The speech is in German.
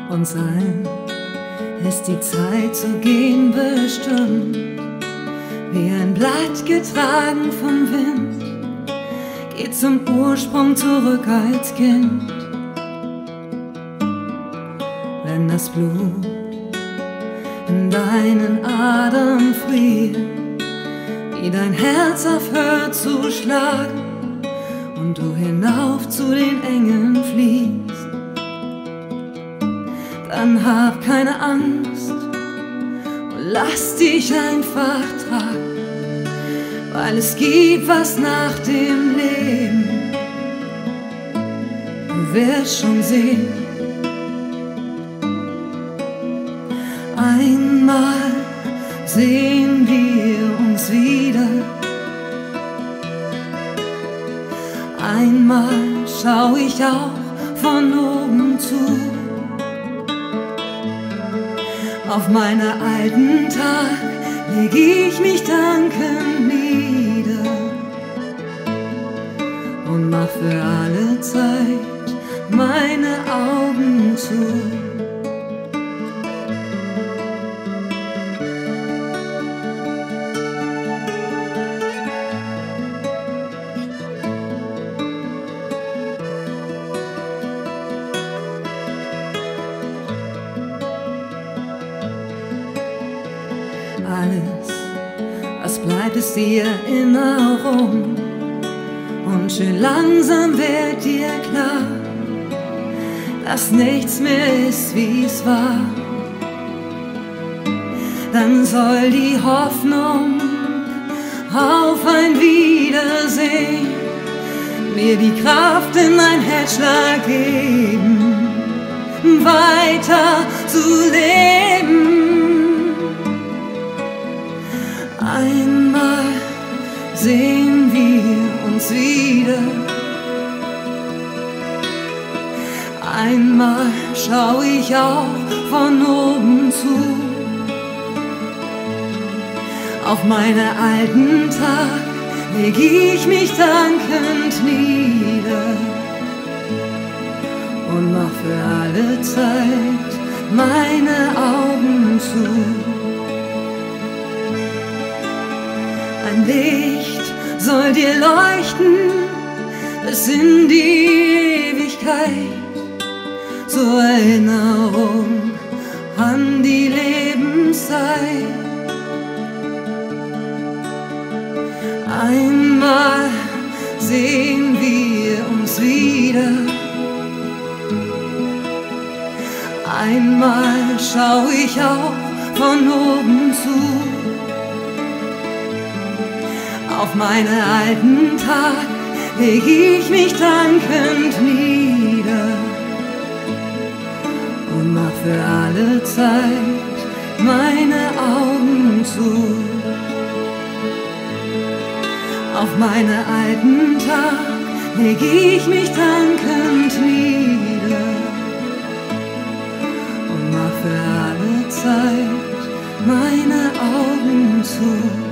Uns allen ist die Zeit zu gehen bestimmt, wie ein Blatt getragen vom Wind, geht zum Ursprung zurück als Kind. Wenn das Blut in deinen Adern friert, wie dein Herz aufhört zu schlagen und du hinauf zu den Engeln fliehst, dann hab keine Angst und lass dich einfach tragen, weil es gibt was nach dem Leben. Du wirst schon sehen, einmal sehen wir uns wieder. Einmal schau ich auch von oben zu, auf meine alten Tage leg ich mich dankend nieder und mach für alle Zeit meine Augen zu. Alles, was bleibt, ist die Erinnerung, und schön langsam wird dir klar, dass nichts mehr ist, wie es war. Dann soll die Hoffnung auf ein Wiedersehen mir die Kraft in mein Herzschlag geben, weiter zu leben. Einmal sehen wir uns wieder. Einmal schau ich auch von oben zu, auf meine alten Tage leg ich mich dankend nieder und mach für alle Zeit meine Augen zu. Ein Licht soll dir leuchten bis in die Ewigkeit, zur Erinnerung an die Lebenszeit. Einmal sehen wir uns wieder. Einmal schau ich auch von oben zu, auf meine alten Tage leg ich mich dankend nieder und mach für alle Zeit meine Augen zu. Auf meine alten Tage leg ich mich dankend nieder und mach für alle Zeit meine Augen zu.